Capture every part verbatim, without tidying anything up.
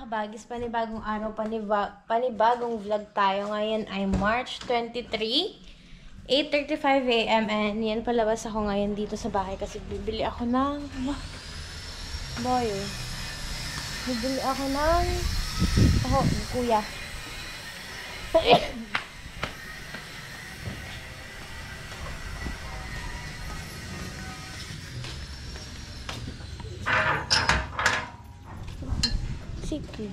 kabagis, panibagong araw, paniba panibagong vlog tayo. Ngayon ay March twenty-three, eight thirty-five a m and yan, palabas ako ngayon dito sa bahay kasi bibili ako ng boy. Bibili ako ng oh, kuya. Sige.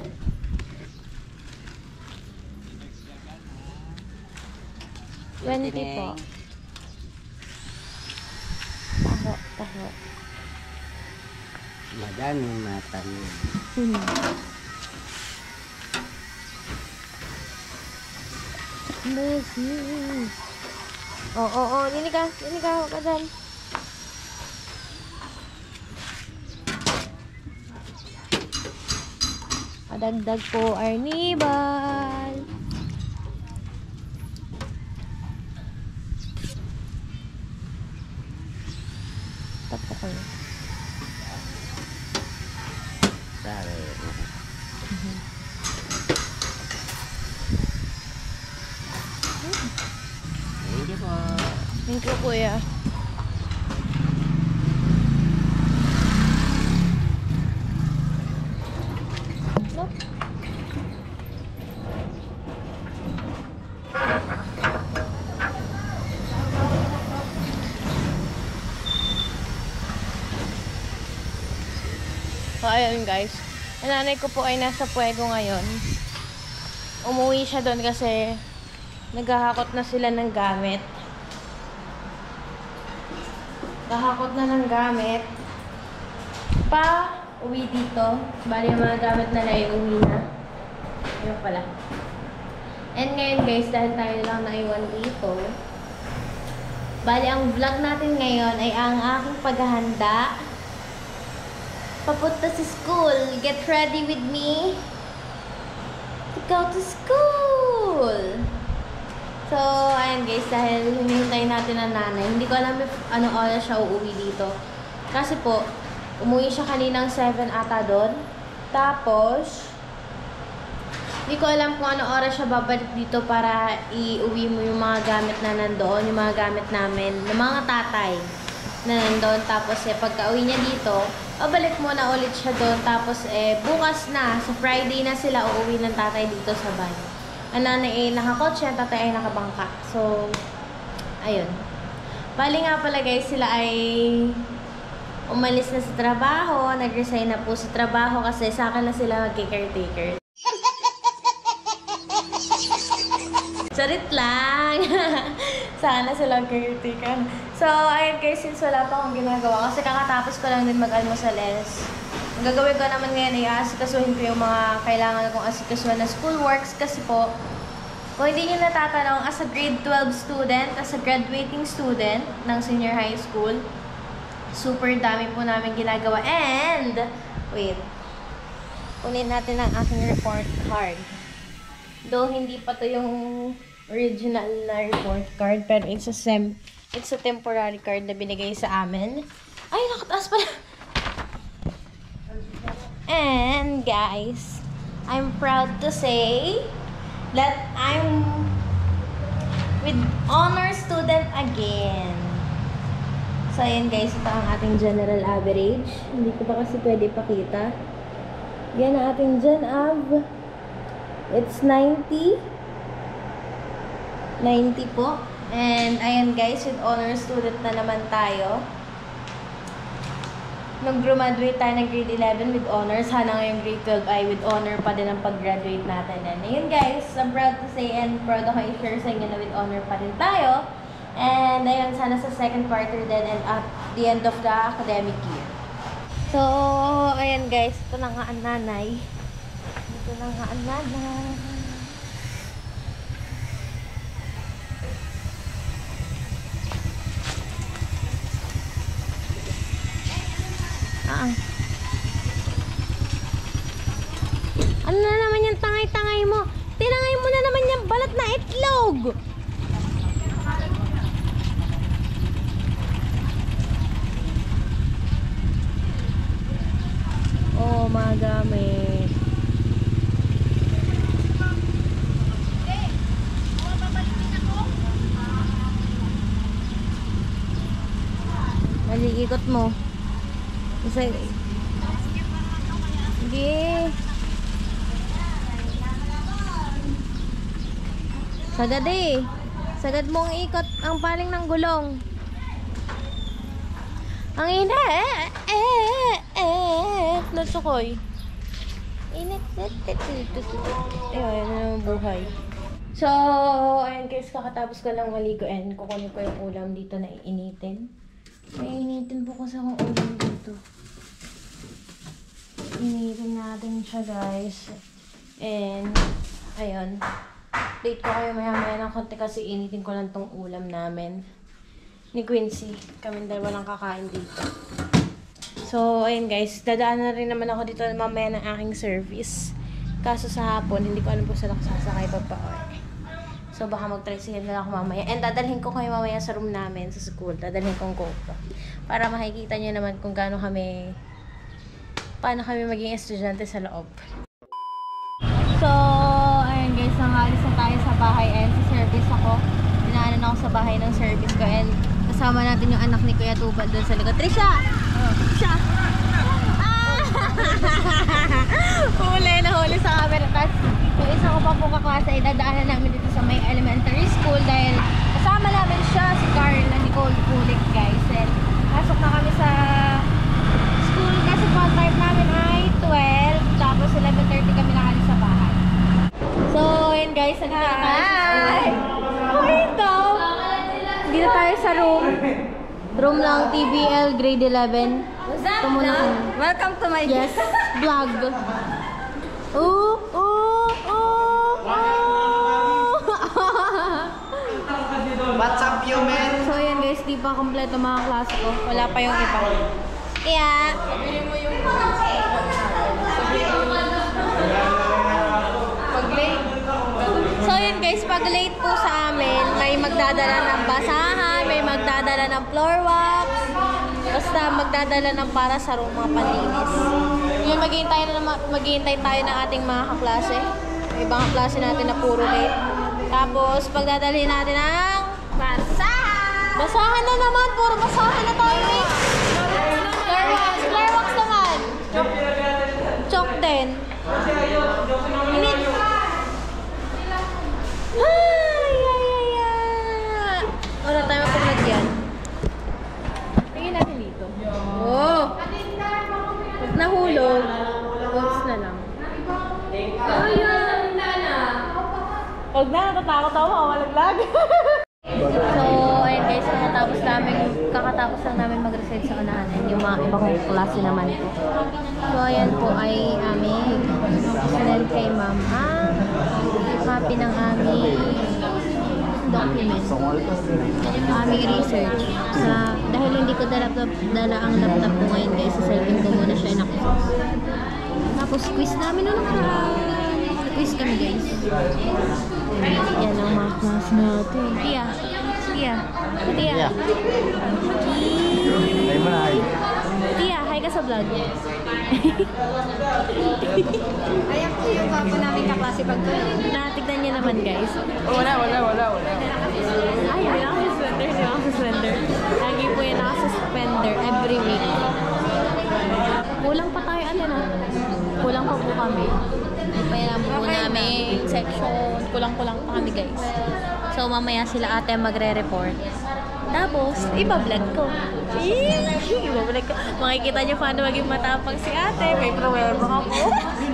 twenty po. Taho, taho. Madaming matanim. Hmm. Business. Oh, oh, oh. Nini ka. Nini ka. Huwag ka dyan. Padagdag po, Arnibal. Tapo ko yun. Sorry. Mm-hmm. Thank you po. Thank you, kuya. No? So, ayun guys. Ang nanay ko po ay nasa Puego ngayon. Umuwi siya doon kasi naghahakot na sila ng gamit. Nahakot na ng gamit. Pa, uwi dito. Bali yung mga gamit na lang yung uwi na. Ayun pala. And ngayon guys, dahil tayo lang naiwan dito, bali ang vlog natin ngayon ay ang aking paghahanda papunta sa school. Get ready with me to go to school. So, ayan guys, dahil hinihintay natin ang nanay. Hindi ko alam if anong oras siya uuwi dito. Kasi po, umuwi siya kaninang seven ata doon. Tapos, hindi ko alam kung anong oras siya babalik dito para iuwi mo yung mga gamit na nandoon, yung mga gamit namin, ng mga tatay na nandoon. Tapos, eh, pagka uwi niya dito, babalik muna ulit siya doon. Tapos, eh, bukas na, sa Friday na sila uuwi ng tatay dito sa bahay. Ang nanay ay nakakotse, ang tatay ay nakabangka. So, ayun. Bali nga pala guys, sila ay umalis na sa trabaho, nag-resign na po sa trabaho kasi sa akin na sila mag-caretaker. Charit lang! Saan na sila mag-caretaker. So, ayun guys, since wala pa akong ginagawa, kasi kakatapos ko lang din mag-almusales. Ang gagawin ko naman ngayon ay asikasuhin ko yung mga kailangan kong asikasuhin na schoolworks kasi po, kung hindi nyo natatanong, as a grade twelve student, as a graduating student ng senior high school, super dami po namin ginagawa. And, wait, kunin natin ang aking report card. Though hindi pa to yung original na report card, pero it's a, sem it's a temporary card na binigay sa amin. Ay, nakataas pala! And guys, I'm proud to say that I'm with honor student again. So ayan guys, ito ang ating general average. Hindi ko pa kasi pwede ipakita. Yan ang ating gen av. It's ninety. ninety po. And ayan guys, with honor student na naman tayo. Nung graduate tayo ng grade eleven with honors, sana ngayong grade twelve ay with honor pa din ang pag-graduate natin. And ayun guys, I'm proud to say and proud ako i-share sa inyo na with honor pa din tayo. And ayun, sana sa second quarter din and at the end of the academic year. So, ayan guys, ito na nga ang nanay. Ito na nga ang nanay. Ah. Ano na naman yung tangay-tangay mo? Tinangay mo na naman yung balat na itlog! Oh, mga gamit. Ikot mo. Isa. Sige. Sagad eh. Sagad mong ikot ang paling ng gulong. Ang ina eh. Eh. Eh. Natsukoy. Init. Ayun, ayun na buhay. So, ayun guys, kakatapos ko lang maligo and kukunin ko yung ulam dito na iinitin. May initin po kasi akong ulam dito. Initin natin siya guys. And, ayun. Update ko kayo maya maya ng konti kasi initin ko lang tong ulam namin. Ni Quincy. Kami dalawa lang kakain dito. So, ayun guys. Dadaan na rin naman ako dito mamaya ng aking service. Kaso sa hapon, hindi ko alam po saan ako sasakay pa pa. So, baka mag-tricycle na ako mamaya. And dadalhin ko kayo mamaya sa room namin sa school. Dadalhin kong GoPro. Para makikita nyo naman kung gaano kami, paano kami maging estudyante sa loob. So, ayun guys, nangalis na tayo sa bahay and sa service ako. Dinaanan ako sa bahay ng service ko and kasama natin yung anak ni Kuya Tubal doon sa likod. Trisha! Oh, Trisha! Ah! Huli na huli sa camera. Tapos, yung isa ko pa po kaklase ay dadaanan namin dito sa may elementary school dahil kasama namin siya, si Carla Nicole Kulik guys. And pasok na kami sa school kasi fun time namin ay twelve, tapos eleven thirty kami nakalis sa bahay. So, yun guys, nandito na tayo sa school. Okay daw! Dito tayo sa room. Room lang, T B L, grade eleven. Tumunan. Welcome to my Yes, vlog. Ooh, ooh, ooh, ooh. What's up, you man? So, yan guys, di pa kompleto mga klase ko. Wala pa yung iba. Kaya, so yun guys, pag late po sa amin, may magdadala ng basahan, may magdadala ng floor wax, basta magdadala ng para sa room, mga panlinis. Yung maghihintay na maghihintay tayo ng ating mga kaklase. May ibang kaklase natin na puro late. Tapos, pagdadalhin natin ang basahan! Basahan na naman! Puro basahan na tayo eh! Flare wax! Flare wax naman! Chok din. Init! Ay! Ay! Ay! Ay! Wala tayo mapaglag yan. Tingin natin dito. Oh! Pag nahulog, bolts na lang. Ayun! Huwag na, natatakot ako, makamalaglag. So, ayun guys, kakatapos namin, kakatapos lang namin mag-recite sa unahan and yung mga iba kong klase naman po. So, ayan po ay aming sinend kay ma'am ang copy ng aming document. Aming research. Sa, dahil hindi ko dala, dala ang laptop ko ngayon guys, sa cellphone ko muna siya inakusos. Tapos quiz namin na naman. Quiz kami guys. Yan ang mga class natin. Tia. Tia. Tia. Ay mo na ay. Tia, hi ka sa vlog. Ayan po yung kapo namin kaklase pagtulong. Natignan niyo naman guys. Wala, wala, wala, wala. Ay, hindi ako suspender. Hindi ako suspender. Lagi po yan naka-suspender every week. Kulang pa tayo, ano na? Kulang pa po kami. Payanan po namin section. Kulang-kulang pa kami guys. So mamaya sila ate magre-report. Tapos, iba-vlog ko. Iba-vlog ko. Makikita niyo paano maging matapang si ate. May pruweba ka po.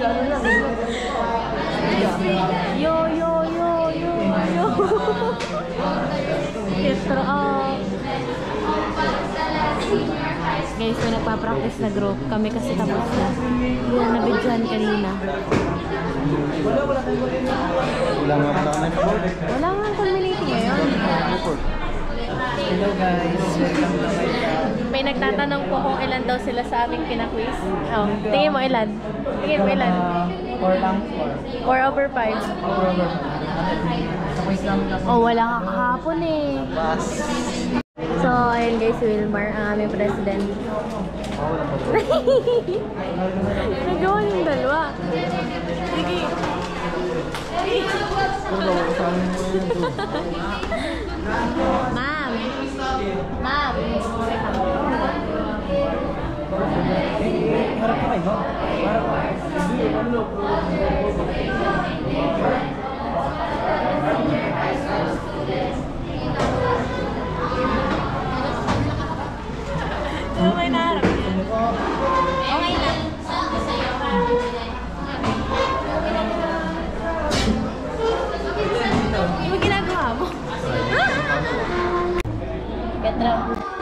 Yo, yo, yo, yo, yo. Petro, oh. Guys, may nagpa-practice na group. Kami kasi tapos na. Hindi na nabidyan kanina. Wala nga pala na report. Wala nga community ngayon. Hello guys, welcome to my vlog. May nagtatanong po kung ilan daw sila sa aming pinaquiz. Oh, tingin mo ilan? Tingin mo ilan? four lang, four. four over five. four over five. Sa quiz lang lang. Oh, wala ka kahapon eh. Pass. So, ayun guys, Wilmar, ang aming president. Oh, wala pa. Nagawa yung dalawa. Sige. Ma'am. Ma'am. harap ka kayo. Harap ka. Ano may naharap yan? Okay lang. Ano mo ginagawa mo? Gatra.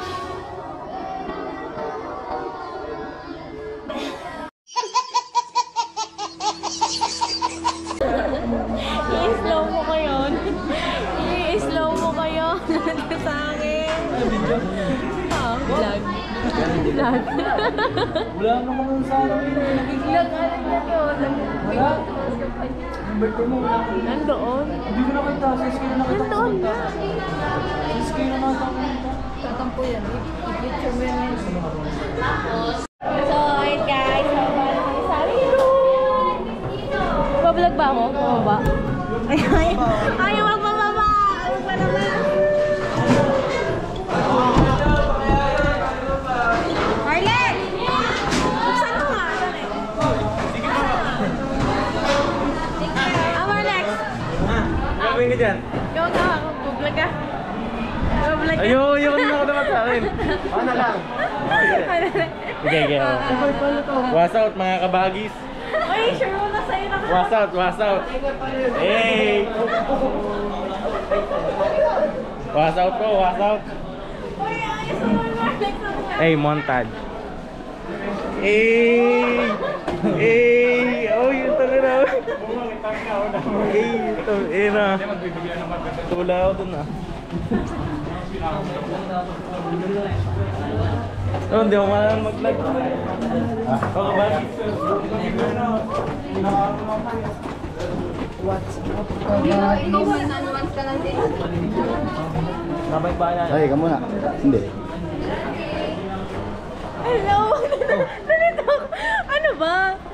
I-slow mo ko yun. I-slow mo kayo. Sa akin. Ah, vlog. Vlog. Wala naman kung saan kami naging Vlog, ano na yun? wala. Birthday mo wala. Nandoon. Hindi ko nakita. Sa scale na nakita ko. Nandoon na. Sa scale na nakita ko. Tatampo yan. I-picture mo yan. So, ayun guys. So, paano kami sa room? Bablog ba ako? Bumaba? Ay, ay. Ayaw magbababa! Ayaw pa naman! Marley! Buksan mo nga! Dali. Ah, Marlex! Gagawin ka dyan. Go, go! Bablog ka! Bablog ka! Ayaw, ayaw na ako naman sa akin. Ano lang? Okay, okay. Was out mga kabagis. Uy, sure mo na sa'yo na ka! Was out, was out. Hey! Was out po, was out. Uy, ayos mo, Marlex! Hey, montage. Hey! Hey! Oh, yun talaga. Hey, ito, ina. Tula ako dun ah. Oh, hindi ako malang mag-vlog. Oh, kabagis. Ikaw, ikaw ba nanuwan ka lang din? Nabay ba yan? Ay, ka muna. Hindi. Hello! Nalito ako. Ano ba?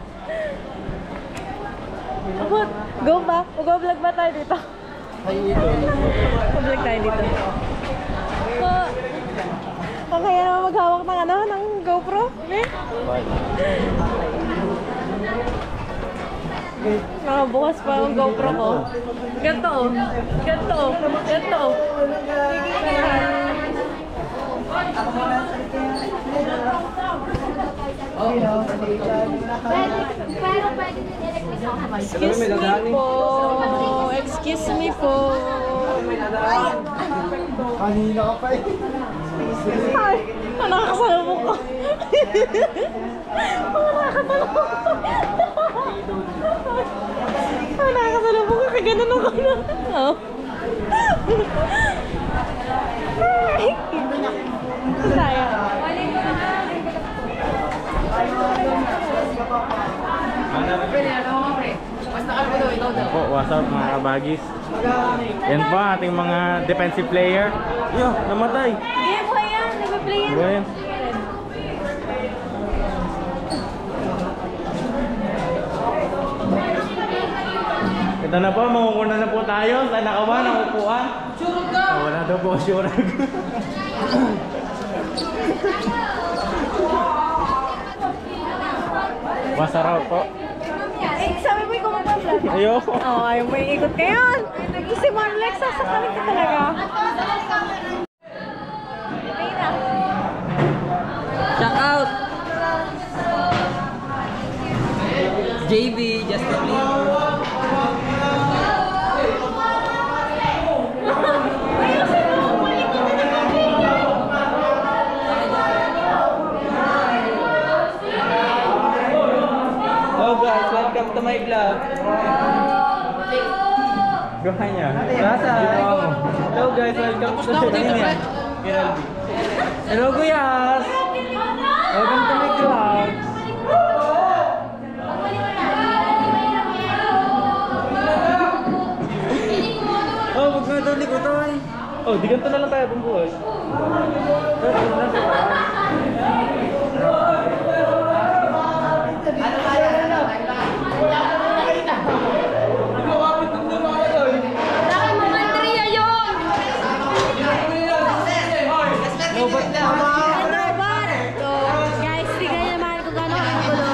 Abot, go ba? Mag-vlog ba tayo dito? Mag-vlog tayo dito. So, ang kaya naman maghawak ng ano, ng GoPro? Eh? Nakabukas pa ang GoPro ko. Ganto oh. Ganto oh. Ganto oh. Pero pwede din i-request ako. Excuse me po. Excuse me po. Kanina ka pa eh. Ay, ang nakakasalubong ko. Ang nakakasalubong ko. Ang nakakasalubong ko. Kaya ganun ako na. Oh. Ay, tayo. Po, what's up mga kabagis? Yan po ating mga defensive player. Yo, namatay. Hindi po yan. Nag-play yan. Buhay yan. Ito na po, mangunguna na po tayo. Saan nakawa ng upuan? Surag ka! Oh, wala daw po, surag. Masarap po. Eh, sabi mo yung kumapag-vlog. Ayoko. Oo, ayaw mo iikot ka yun. Ito si Marlex, sasakalin ka talaga. Okay na. Shout out! J B, Justin Lee. Hello guys, welcome to my vlog. Gawa niya. Nasa? Hello guys, welcome to my vlog. Hello Guyas! Welcome to my vlog. Oh, wag na daw likutan. Oh, di ganito na lang tayo bumbuhay. So, guys, tignan naman kung gano'n ang gulo.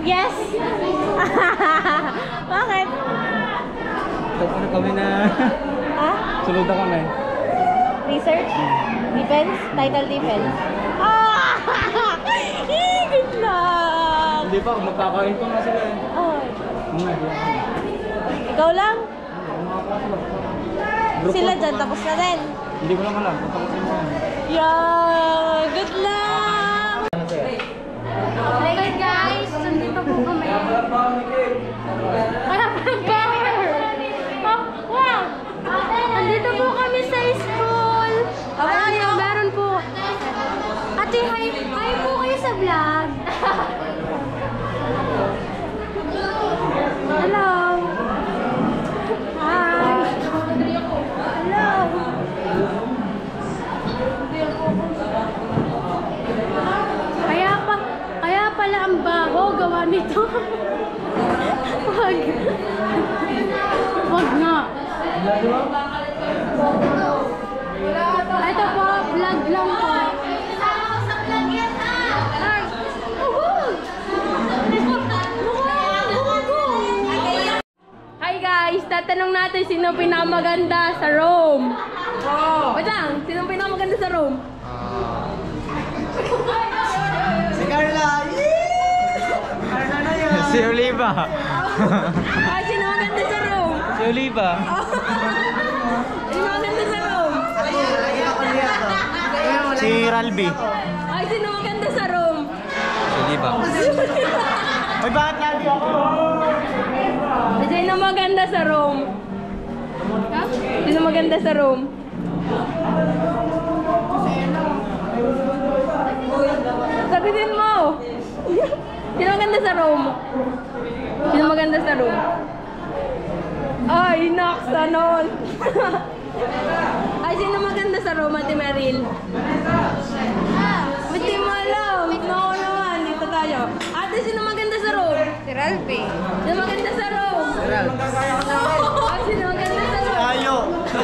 Yes! Bakit? Tapos na kami na. Ha? Sulod na kami. Research? Defense? Title defense? Ah! Eh, good luck! Hindi pa, magkakain pa nga sila eh. Oh. Mga di ako. Ikaw lang? Group Sila one dyan, pa man. tapos na din. Hindi ko lang alam. Pagkakusin mo yan. Yeah! Good luck! Ano sa'yo? Hey guys, nandito po kami. Kaya prepare! Oh, wow! Nandito po kami sa school! Ay, meron po. Ate, hi, hi po kayo sa vlog. Hello. Hi. Hello. Kaya pa, kaya pala ang baho gawa nito. Wag. Wag nga. Ito po, vlog lang po. Ay, uhul! Hi guys, tatanong natin sino pinakamaganda sa Rome. Oh. Wait lang, sino pinakamaganda sa Rome? Si Carla! Carla na yan! Si Oliva. Ah, sino maganda sa Rome? Si Oliva. Sino maganda sa Rome? Si Ralby. Ay, sino maganda sa Rome? Si Oliva. Ay, bakit lagi ako? Sino maganda sa Rome? Ha? Sino maganda sa Rome? Sagutin mo! Sino maganda sa Rome? Sino maganda sa Rome? Ay, naks, anon! Ay, sino maganda sa Rome, Ate Meryl? Ba't di mo alam? No, naman, dito tayo. Ate, sino maganda sa Rome? Si Ralph. Sino maganda sa Rome? Ay, sino maganda sa Rome? Ayo!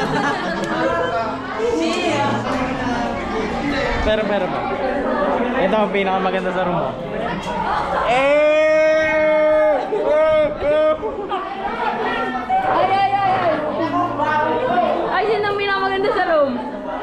Pero, pero pa. Ito ang pinakamaganda sa room mo. Eh! Ay, ay, ay, ay! Ay, sino ang pinakamaganda sa room?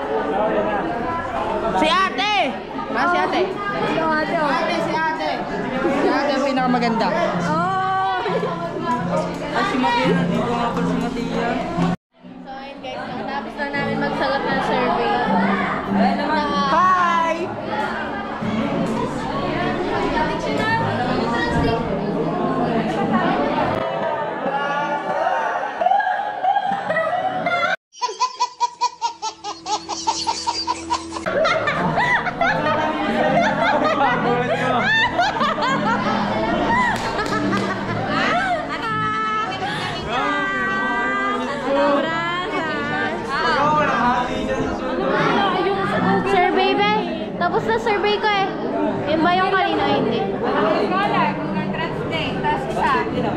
Si ate! Ah, si ate. Ito, ate, oh. Ate, si ate. Si ate ang pinakamaganda. Oh! Ay, si Matia. Dito nga pa si Matia. So, ayun guys, natapos na namin magsagot ng survey. Hi! Survey ba? Tapos na survey ko eh. Yun ba yung kanina? Hindi. Scholar, kung translate, tapos isa.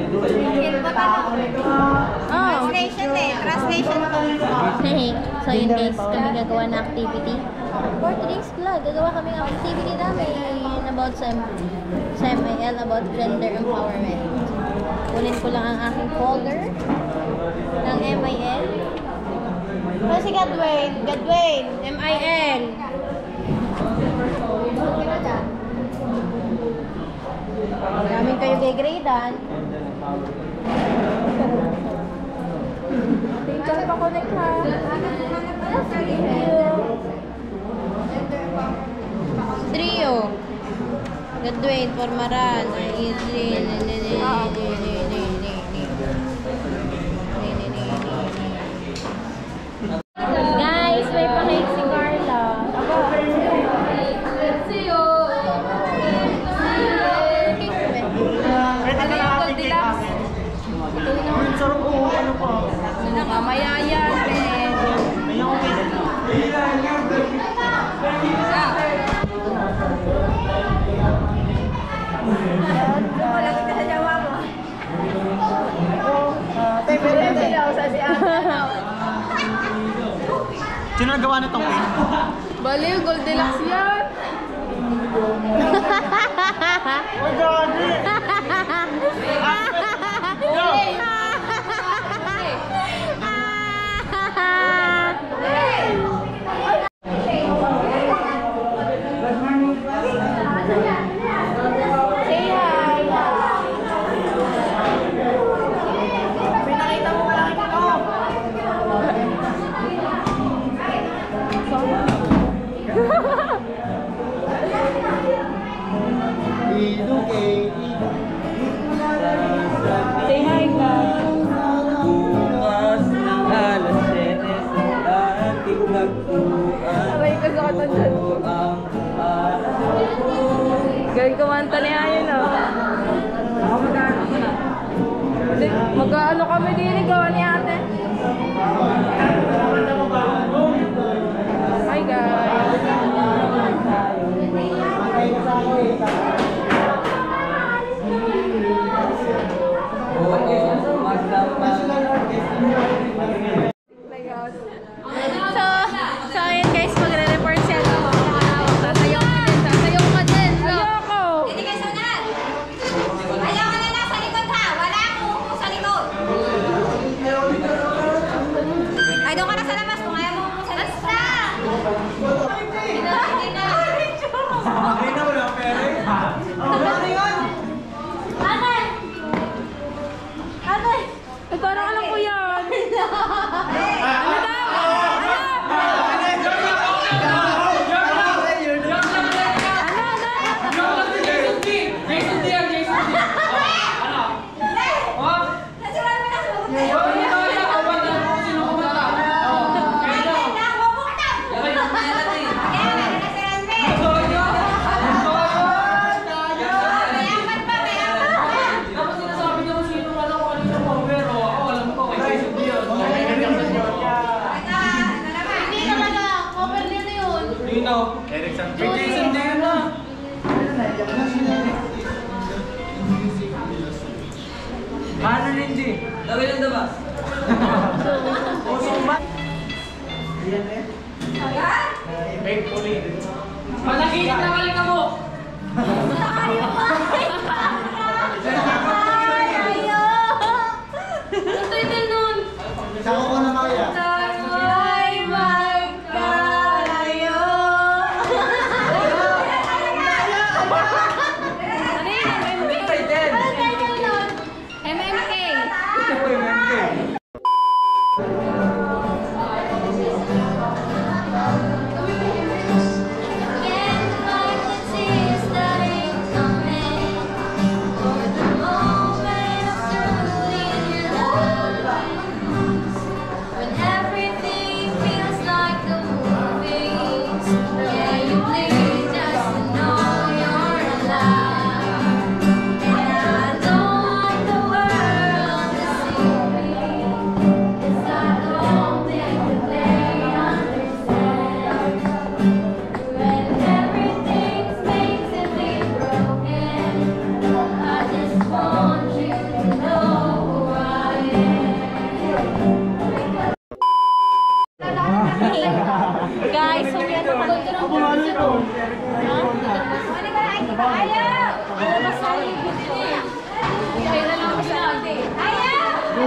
Oh. Translation eh, translation to. Hey, so yun guys, kami gagawa na activity. For today's vlog, gagawa kami ng activity namin about sa, sa M I L, about gender empowerment. Kunin ko lang ang aking folder ng M I L. Ano si Godwin? Godwin, M I L. Maraming kayo gay-gradean. Tingnan pa connect ha. Trio. Godwin, Formaran. Guys, may pakik si Carla. See you. Mamaya yan, eh. Wala kita sa jawa mo. Sino nagawa na tong pin? Baliw, Goldilocks yan. Oh, God! Nag-ano kami din, gawa ni ate. Hi guys. So, so ayun guys, magre-report siya. Sasayaw ka din, sasayaw ka din. So, Ayoko. Hindi kayo sunod. Ayaw ka na lang sa likod ha. Wala akong upo sa likod. Ay, doon ka na sa labas kung ayaw mo upo sa labas. Basta! Hindi na, hindi na. Okay na, wala pera eh. Ano yun? ate! Ate! Eh, parang alam ko yan. Ano daw? Nasulat mo na sa mabuti. Kaya ka na, mabuktan. Kaya ka na, nasulat mo. Mayaman pa, mayaman pa. Hindi talaga, cover nila yun. Nino. Eric Santos. Jason din na. Ano Lindy? Lagay lang diba? Faithfully. Panaginip na kaling ka mo! Ang title nun. Saka ko na Maya. Tayo'y magkalayo. Ano yun? M M K? Ano title nun? M M K. Guys, so yan ang pagkakas ko. Ayaw! Kaya na lang ako sa ate. Ayaw!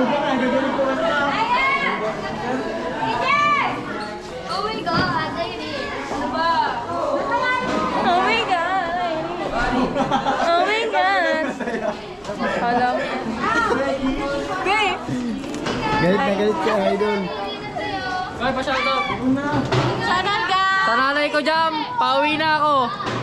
Ayaw! Teacher! Oh my God, Irene. Ano ba? Oh my God. Oh my God. Alam. Babe. Galit na galit ka, idol. Ay, pa-shoutout. Shoutout guys. Sa nanay ko dyan, pauwi na ako.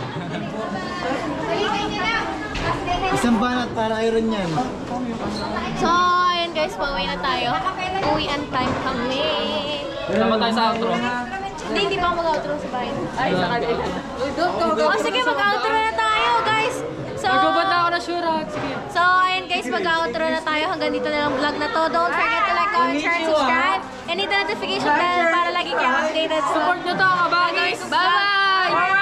Isang banat para iron yan. So, ayun guys, pauwi na tayo. Uwian time kami. Sama tayo sa outro. Hindi, hindi pa ako mag-outro sa bahay. Ay, sa kanila. Oh, sige, mag-outro na tayo, guys. So, Nagubad na ako na sure. Sige. so ayun guys, mag-outro na tayo. Hanggang dito na lang vlog na to. Don't forget to like, comment, share, and subscribe. And hit the notification bell para lagi kayo updated. Support nyo to, kabagis. Bye-bye!